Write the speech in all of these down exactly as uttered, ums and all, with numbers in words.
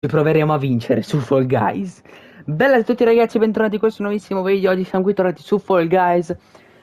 proveremo a vincere su Fall Guys. Bella a tutti ragazzi, bentornati in questo nuovissimo video. Oggi siamo qui tornati su Fall Guys.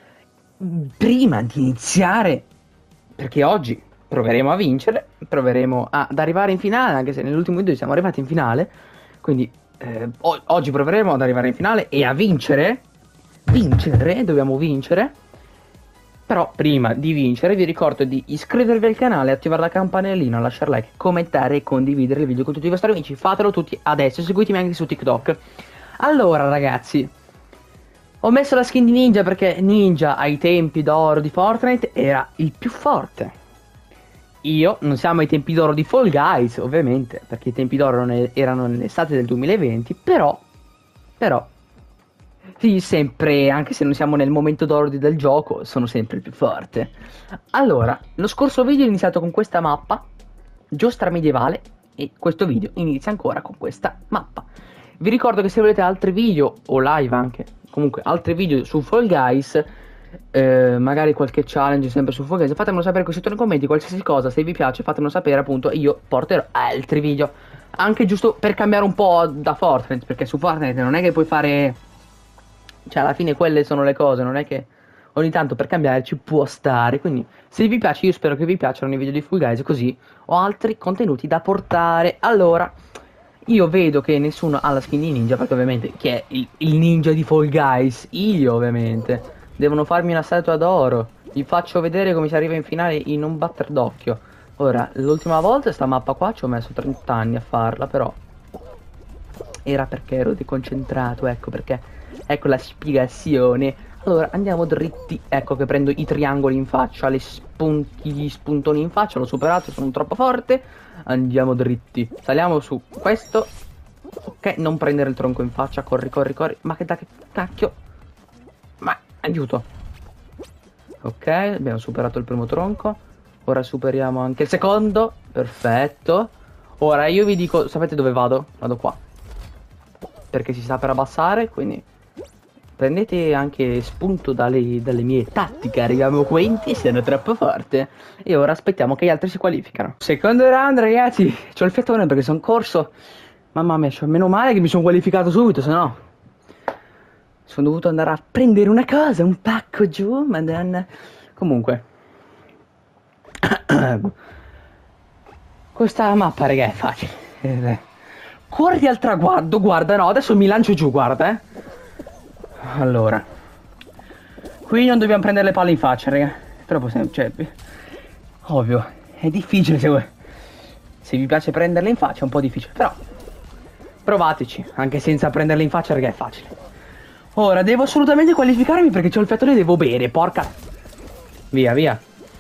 Prima di iniziare, perché oggi proveremo a vincere, proveremo ad arrivare in finale, anche se nell'ultimo video siamo arrivati in finale. Quindi eh, oggi proveremo ad arrivare in finale e a vincere. Vincere, dobbiamo vincere. Però prima di vincere vi ricordo di iscrivervi al canale, attivare la campanellina, lasciare like, commentare e condividere il video con tutti i vostri amici. Fatelo tutti adesso, seguitemi anche su TikTok. Allora ragazzi, ho messo la skin di Ninja perché Ninja ai tempi d'oro di Fortnite era il più forte. Io non siamo ai tempi d'oro di Fall Guys ovviamente, perché i tempi d'oro erano nell'estate del duemilaventi, però, però... Sì, sempre, anche se non siamo nel momento d'oro del gioco, sono sempre il più forte. Allora, lo scorso video è iniziato con questa mappa, giostra medievale, e questo video inizia ancora con questa mappa. Vi ricordo che se volete altri video, o live anche, comunque altri video su Fall Guys, eh, magari qualche challenge sempre su Fall Guys, fatemelo sapere qui sotto nei commenti, qualsiasi cosa, se vi piace fatemelo sapere, appunto, io porterò altri video. Anche giusto per cambiare un po' da Fortnite, perché su Fortnite non è che puoi fare... Cioè alla fine quelle sono le cose, non è che ogni tanto per cambiare ci può stare. Quindi se vi piace, io spero che vi piacciono i video di Fall Guys, così ho altri contenuti da portare. Allora, io vedo che nessuno ha la skin di Ninja, perché ovviamente chi è il, il ninja di Fall Guys? Io ovviamente. Devono farmi una statua d'oro. Vi faccio vedere come si arriva in finale in un batter d'occhio. Ora, l'ultima volta sta mappa qua ci ho messo trenta anni a farla, però era perché ero deconcentrato, ecco perché. Ecco la spiegazione. Allora andiamo dritti. Ecco che prendo i triangoli in faccia, le spunti, gli spuntoni in faccia. L'ho superato, sono troppo forte. Andiamo dritti. Saliamo su questo. Ok, non prendere il tronco in faccia. Corri, corri, corri. Ma che da che cacchio. Ma aiuto. Ok, abbiamo superato il primo tronco. Ora superiamo anche il secondo. Perfetto. Ora io vi dico, sapete dove vado? Vado qua, perché si sta per abbassare, quindi prendete anche spunto dalle, dalle mie tattiche, arriviamo quinti, sono troppo forte. E ora aspettiamo che gli altri si qualificano. Secondo round ragazzi, c'ho il fiatone perché sono corso. Mamma mia, cioè, meno male che mi sono qualificato subito, se no sono dovuto andare a prendere una cosa, un pacco giù, madonna. Comunque questa mappa raga è facile. Corri al traguardo, guarda, no, adesso mi lancio giù, guarda, eh. Allora, qui non dobbiamo prendere le palle in faccia, raga. È troppo semplice, cioè, ovvio, è difficile se vuoi. Se vi piace prenderle in faccia è un po' difficile, però provateci, anche senza prenderle in faccia, raga, è facile. Ora, devo assolutamente qualificarmi perché c'ho il fiatone e devo bere, porca. Via, via.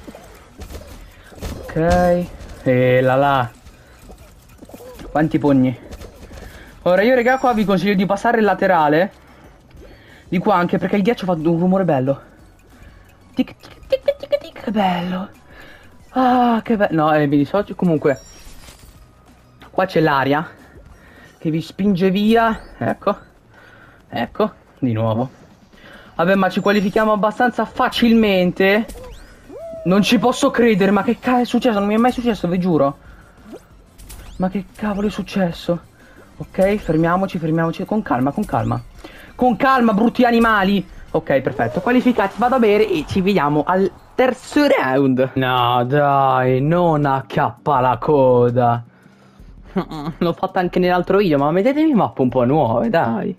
Ok, e là là. Quanti pugni. Ora io raga qua vi consiglio di passare il laterale di qua, anche perché il ghiaccio fa un rumore bello. Tic tic tic tic tic, che bello. Ah che bello. No, eh, mi dissocio. Comunque qua c'è l'aria che vi spinge via. Ecco. Ecco. Di nuovo. Vabbè, ma ci qualifichiamo abbastanza facilmente. Non ci posso credere. Ma che cazzo è successo? Non mi è mai successo, vi giuro. Ma che cavolo è successo? Ok, fermiamoci, fermiamoci, con calma, con calma. Con calma, brutti animali. Ok, perfetto, qualificati, vado a bere e ci vediamo al terzo round. No, dai, non acchiappa la coda. L'ho fatta anche nell'altro video, ma mettetemi mappe un po' nuove, dai.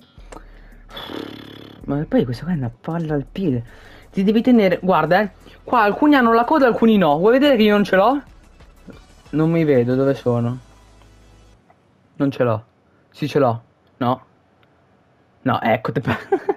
Ma poi questa qua è una palla al piede. Ti devi tenere, guarda, eh. Qua alcuni hanno la coda, alcuni no. Vuoi vedere che io non ce l'ho? Non mi vedo, dove sono? Non ce l'ho. Sì, ce l'ho. No. No, ecco te.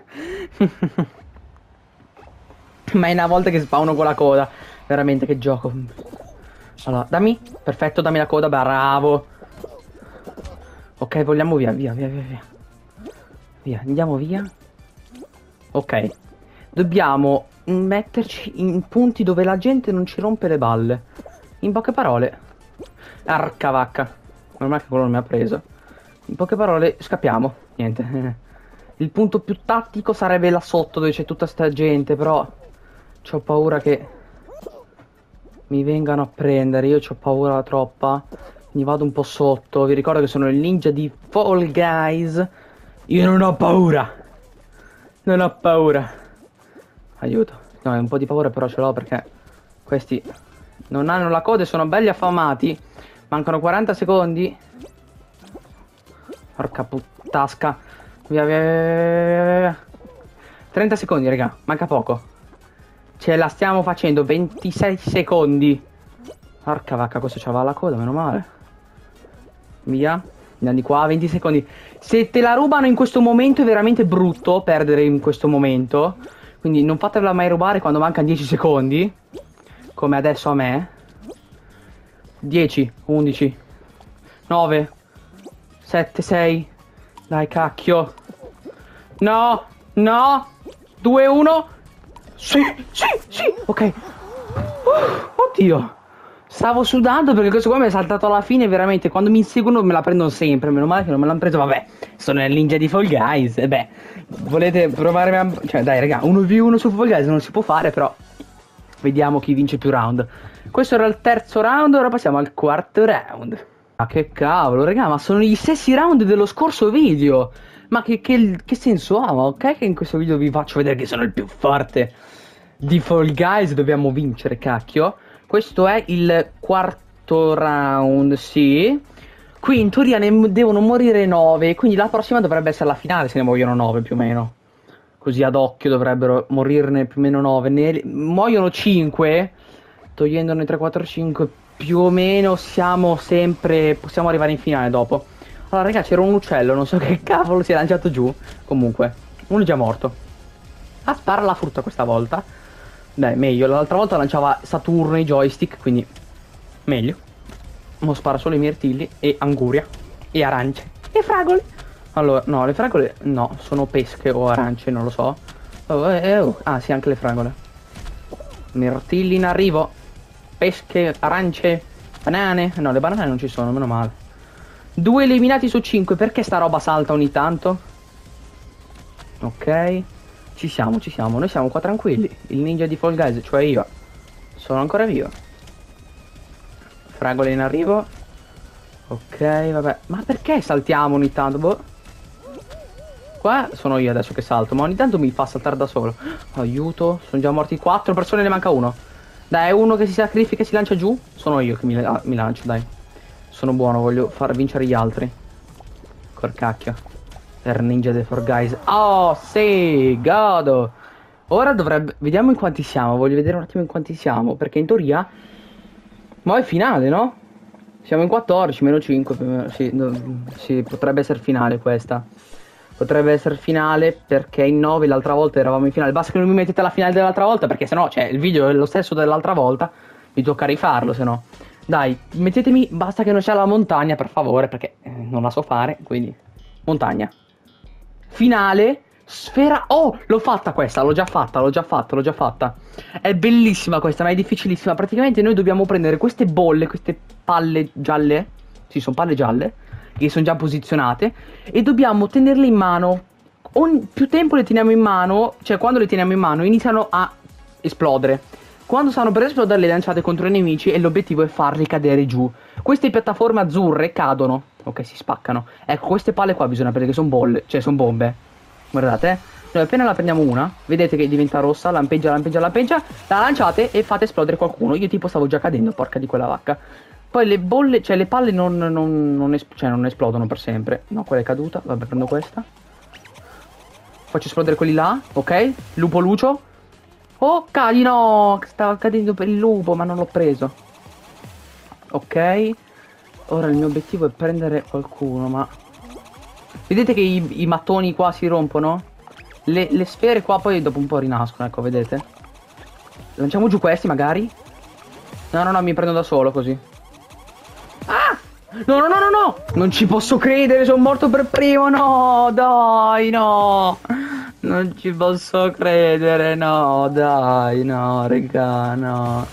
Ma è una volta che spawno con la coda. Veramente che gioco. Allora, dammi. Perfetto, dammi la coda, bravo. Ok, vogliamo via, via, via, via, via. Via, andiamo via. Ok. Dobbiamo metterci in punti dove la gente non ci rompe le balle. In poche parole. Arca vacca. Ormai che quello non mi ha preso. In poche parole, scappiamo. Niente. Il punto più tattico sarebbe là sotto dove c'è tutta sta gente, però c'ho paura che mi vengano a prendere. Io c'ho paura troppa. Mi vado un po' sotto. Vi ricordo che sono il ninja di Fall Guys. Io non ho paura. Non ho paura. Aiuto. No, è un po' di paura però ce l'ho perché questi non hanno la coda e sono belli affamati. Mancano quaranta secondi. Porca puttasca. Via, via, via, via, via. trenta secondi, raga. Manca poco. Ce la stiamo facendo. ventisei secondi. Porca vacca, questo c'aveva la coda, meno male. Via. Andiamo di qua, venti secondi. Se te la rubano in questo momento è veramente brutto perdere in questo momento. Quindi non fatela mai rubare quando mancano dieci secondi. Come adesso a me. dieci, undici, nove, sette, sei. Dai, cacchio. No, no. due, uno. Sì, sì, sì. Ok. Uh, oddio. Stavo sudando perché questo qua mi è saltato alla fine. Veramente, quando mi inseguono me la prendono sempre. Meno male che non me l'hanno preso. Vabbè, sono nel ninja di Fall Guys. E beh, volete provare a... Cioè, dai, raga, uno vu uno su Fall Guys non si può fare, però vediamo chi vince più round. Questo era il terzo round, ora passiamo al quarto round. Ma che cavolo, raga, ma sono gli stessi round dello scorso video. Ma che, che, che senso ha? Ma ok che in questo video vi faccio vedere che sono il più forte di Fall Guys. Dobbiamo vincere, cacchio. Questo è il quarto round, sì. Qui in teoria ne devono morire nove, quindi la prossima dovrebbe essere la finale se ne muoiono nove più o meno. Così ad occhio dovrebbero morirne più o meno nove. Ne muoiono cinque, togliendone tre, quattro, cinque. Più o meno siamo sempre... possiamo arrivare in finale dopo. Allora raga, c'era un uccello, non so che cavolo si è lanciato giù. Comunque, uno è già morto. Ah, spara la frutta questa volta. Beh, meglio, l'altra volta lanciava Saturno i joystick, quindi meglio. Mo spara solo i mirtilli e anguria e arance e fragole. Allora, no, le fragole no, sono pesche o arance, non lo so. Oh, eh, oh. Ah, sì, anche le fragole. Mirtilli in arrivo. Pesche, arance, banane. No, le banane non ci sono, meno male. Due eliminati su cinque, perché sta roba salta ogni tanto? Ok. Ci siamo, ci siamo, noi siamo qua tranquilli. Il ninja di Fall Guys, cioè io, sono ancora vivo. Fragole in arrivo. Ok, vabbè. Ma perché saltiamo ogni tanto? Boh. Qua sono io adesso che salto, ma ogni tanto mi fa saltare da solo. Aiuto, sono già morti quattro persone, ne manca uno. Dai, uno che si sacrifica e si lancia giù. Sono io che mi, ah, mi lancio, dai. Sono buono, voglio far vincere gli altri. Col cacchio. Per ninja dei Fall Guys. Oh, sì, godo. Ora dovrebbe... Vediamo in quanti siamo. Voglio vedere un attimo in quanti siamo. Perché in teoria... Ma è finale, no? Siamo in quattordici, meno cinque. Sì, no, sì, potrebbe essere finale questa. Potrebbe essere finale perché in nove l'altra volta eravamo in finale. Basta che non mi mettete la finale dell'altra volta, perché sennò, cioè, il video è lo stesso dell'altra volta. Mi tocca rifarlo, sennò. Dai, mettetemi... Basta che non sia la montagna, per favore, perché eh, non la so fare, quindi... Montagna. Finale, sfera... Oh, l'ho fatta questa, l'ho già fatta, l'ho già fatta, l'ho già fatta. È bellissima questa, ma è difficilissima. Praticamente noi dobbiamo prendere queste bolle, queste palle gialle. Sì, sono palle gialle, che sono già posizionate. E dobbiamo tenerle in mano. Ogni... Più tempo le teniamo in mano, cioè quando le teniamo in mano iniziano a esplodere. Quando stanno per esplodere le lanciate contro i nemici e l'obiettivo è farli cadere giù. Queste piattaforme azzurre cadono. Ok, si spaccano. Ecco, queste palle qua bisogna prendere che sono bolle, cioè sono bombe. Guardate, eh. Noi appena la prendiamo una, vedete che diventa rossa, lampeggia, lampeggia, lampeggia, la lanciate e fate esplodere qualcuno. Io tipo stavo già cadendo, porca di quella vacca. Poi le bolle, cioè le palle non, non, non, es cioè non esplodono per sempre. No, quella è caduta, vabbè, prendo questa. Faccio esplodere quelli là, ok? Lupo lucio. Oh, cadi, no, stava cadendo per il lupo, ma non l'ho preso. Ok. Ora il mio obiettivo è prendere qualcuno, ma... Vedete che i, i mattoni qua si rompono? Le, le sfere qua poi dopo un po' rinascono, ecco, vedete? Lanciamo giù questi, magari? No, no, no, mi prendo da solo, così. Ah! No, no, no, no, no! Non ci posso credere, sono morto per primo, no! Dai, no! Non ci posso credere, no, dai, no, raga, no.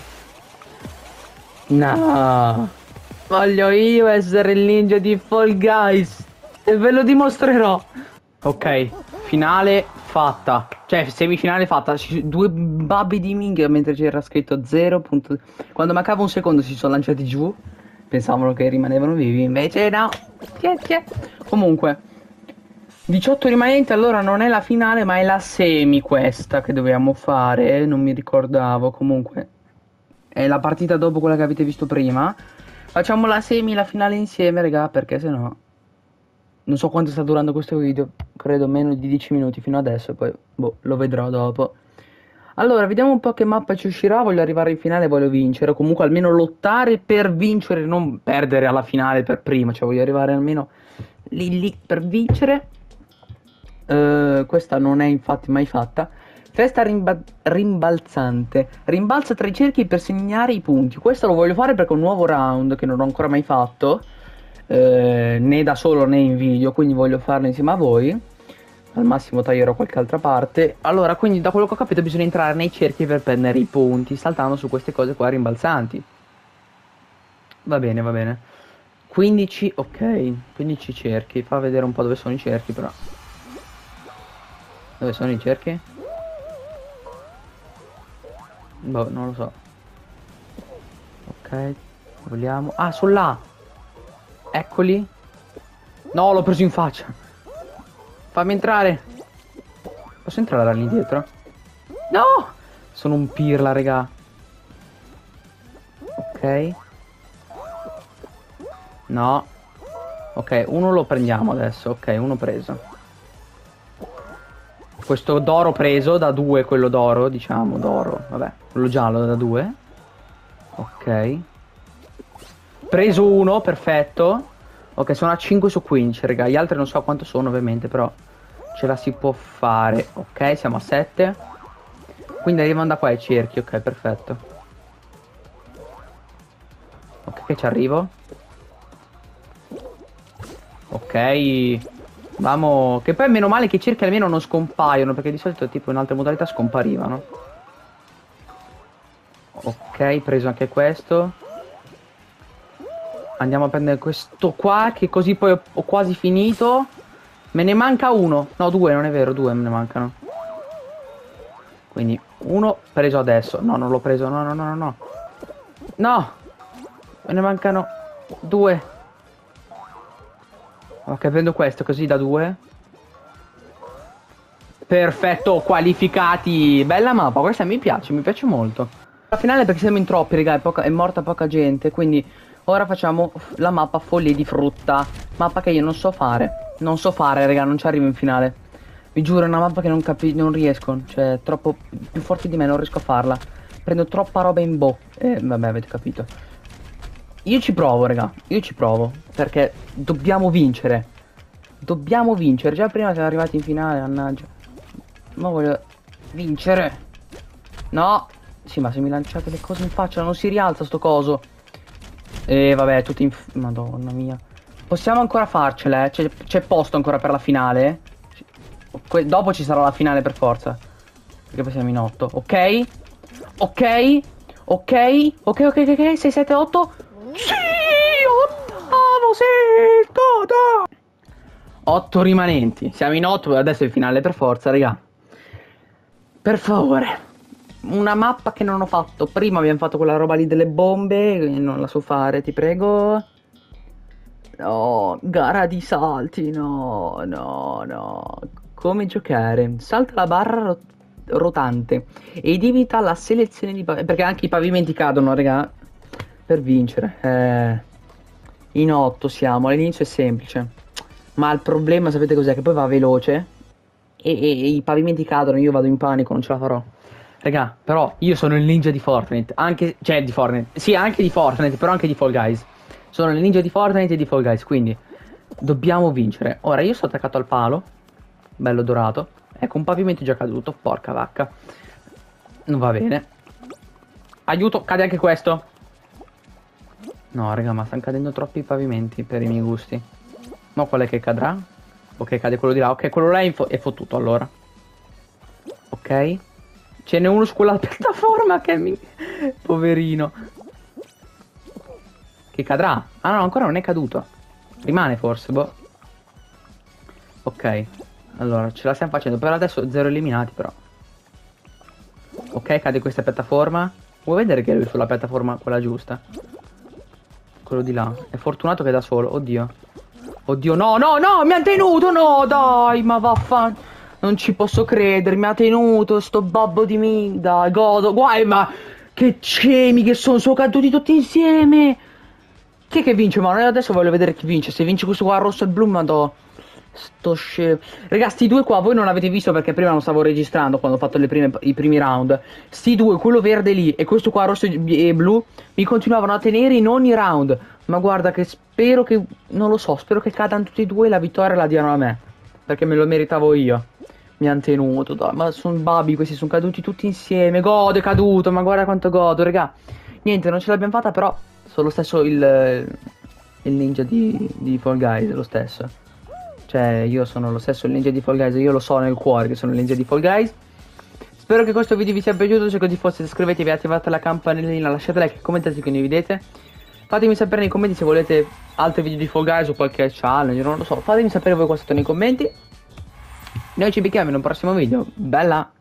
No. Voglio io essere il ninja di Fall Guys. E ve lo dimostrerò. Ok, finale fatta. Cioè, semifinale fatta. Due babbi di minchia mentre c'era scritto zero. Quando mancava un secondo si sono lanciati giù. Pensavano che rimanevano vivi, invece no. Tiè, tiè. Comunque, diciotto rimanenti, allora non è la finale, ma è la semi questa che dobbiamo fare. Non mi ricordavo. Comunque, è la partita dopo quella che avete visto prima. Facciamo la semi e la finale insieme, raga, perché sennò non so quanto sta durando questo video. Credo meno di dieci minuti fino adesso, poi boh, lo vedrò dopo. Allora, vediamo un po' che mappa ci uscirà. Voglio arrivare in finale, voglio vincere. O comunque almeno lottare per vincere, non perdere alla finale per prima. Cioè, voglio arrivare almeno lì lì per vincere. Uh, questa non è infatti mai fatta. Festa rimba rimbalzante. Rimbalza tra i cerchi per segnare i punti. Questo lo voglio fare perché è un nuovo round che non ho ancora mai fatto. Uh, né da solo né in video. Quindi voglio farlo insieme a voi. Al massimo taglierò qualche altra parte. Allora, quindi da quello che ho capito bisogna entrare nei cerchi per prendere i punti, saltando su queste cose qua rimbalzanti. Va bene, va bene. quindici, ok, quindici cerchi. Fa vedere un po' dove sono i cerchi però. Dove sono i cerchi? Boh, non lo so. Ok, vogliamo... Ah, sono là! Eccoli. No, l'ho preso in faccia. Fammi entrare. Posso entrare lì dietro? No! Sono un pirla, raga. Ok. No. Ok, uno lo prendiamo adesso. Ok, uno preso. Questo d'oro preso, da due quello d'oro, diciamo, d'oro. Vabbè, quello giallo da due. Ok. Preso uno, perfetto. Ok, sono a cinque su quindici, raga. Gli altri non so quanto sono, ovviamente, però ce la si può fare. Ok, siamo a sette. Quindi arrivano da qua i cerchi. Ok, perfetto. Ok, ci arrivo. Ok. Vamo. Che poi meno male che i cerchi almeno non scompaiono, perché di solito tipo in altre modalità scomparivano. Ok, preso anche questo. Andiamo a prendere questo qua, che così poi ho, ho quasi finito. Me ne manca uno. No, due, non è vero, due me ne mancano. Quindi uno preso adesso. No, non l'ho preso, no, no, no, no, no. No! Me ne mancano due. Ok, prendo questo così da due. Perfetto, qualificati. Bella mappa, questa mi piace, mi piace molto. La finale perché siamo in troppi, raga, è, poca, è morta poca gente, quindi ora facciamo la mappa foglie di frutta. Mappa che io non so fare. Non so fare, raga, non ci arrivo in finale. Vi giuro, è una mappa che non capi non riesco. Cioè, è troppo più forte di me, non riesco a farla. Prendo troppa roba in bocca. Eh, vabbè, avete capito. Io ci provo, raga, io ci provo. Perché dobbiamo vincere. Dobbiamo vincere. Già prima siamo arrivati in finale, mannaggia. Ma voglio vincere. No. Sì, ma se mi lanciate le cose in faccia non si rialza sto coso. E eh, vabbè, tutti in... Madonna mia. Possiamo ancora farcela, eh? C'è posto ancora per la finale? Que dopo ci sarà la finale per forza. Perché poi siamo in otto. Ok? Ok? Ok? Ok, ok, ok, sei, sette, otto. Sì! Ottavo, sì! Toto! otto rimanenti. Siamo in otto, adesso è il finale per forza, raga. Per favore. Una mappa che non ho fatto. Prima abbiamo fatto quella roba lì delle bombe. Non la so fare, ti prego. No, gara di salti. No, no, no. Come giocare? Salta la barra rot rotante ed evita la selezione di pavimenti. Perché anche i pavimenti cadono, raga. Per vincere. Eh, in otto siamo. All'inizio è semplice. Ma il problema, sapete cos'è? Che poi va veloce. E, e, e i pavimenti cadono. Io vado in panico, non ce la farò. Raga, però io sono il ninja di Fortnite, anche, cioè di Fortnite, sì anche di Fortnite, però anche di Fall Guys. Sono il ninja di Fortnite e di Fall Guys, quindi dobbiamo vincere. Ora io sono attaccato al palo, bello dorato, ecco un pavimento già caduto, porca vacca. Non va bene. Aiuto, cade anche questo. No raga, ma stanno cadendo troppi pavimenti per i miei gusti. Ma qual è che cadrà? Ok, cade quello di là, ok, quello là è, è fottuto allora. Ok. Ce n'è uno su quella piattaforma che mi... Poverino. Che cadrà. Ah no, ancora non è caduto. Rimane forse, boh. Ok. Allora, ce la stiamo facendo. Per adesso zero eliminati però. Ok, cade questa piattaforma. Vuoi vedere che è lui sulla piattaforma quella giusta? Quello di là. È fortunato che è da solo. Oddio. Oddio, no, no, no, mi ha tenuto, no, dai, ma vaffan... Non ci posso credere, mi ha tenuto, sto babbo di me, dai, godo, guai, ma... Che scemi che sono, sono caduti tutti insieme. Chi è che vince, ma adesso voglio vedere chi vince. Se vince questo qua rosso e blu, madò. Sto scemo. Ragazzi, sti due qua voi non avete visto perché prima non stavo registrando quando ho fatto le prime, i primi round. Sti due, quello verde lì e questo qua rosso e blu, mi continuavano a tenere in ogni round. Ma guarda che spero che... Non lo so, spero che cadano tutti e due e la vittoria la diano a me. Perché me lo meritavo io. Mi hanno tenuto, dai, ma sono babi questi, sono caduti tutti insieme. Godo è caduto, ma guarda quanto godo, raga. Niente, non ce l'abbiamo fatta, però sono lo stesso il... Il ninja di, di Fall Guys, lo stesso. Cioè, io sono lo stesso il ninja di Fall Guys, io lo so nel cuore che sono il ninja di Fall Guys. Spero che questo video vi sia piaciuto, se così fosse iscrivetevi, attivate la campanellina, lasciate like, commentate se condividete. Fatemi sapere nei commenti se volete altri video di Fall Guys o qualche challenge, non lo so. Fatemi sapere voi qua sotto nei commenti. Noi ci becchiamo in un prossimo video. Bella!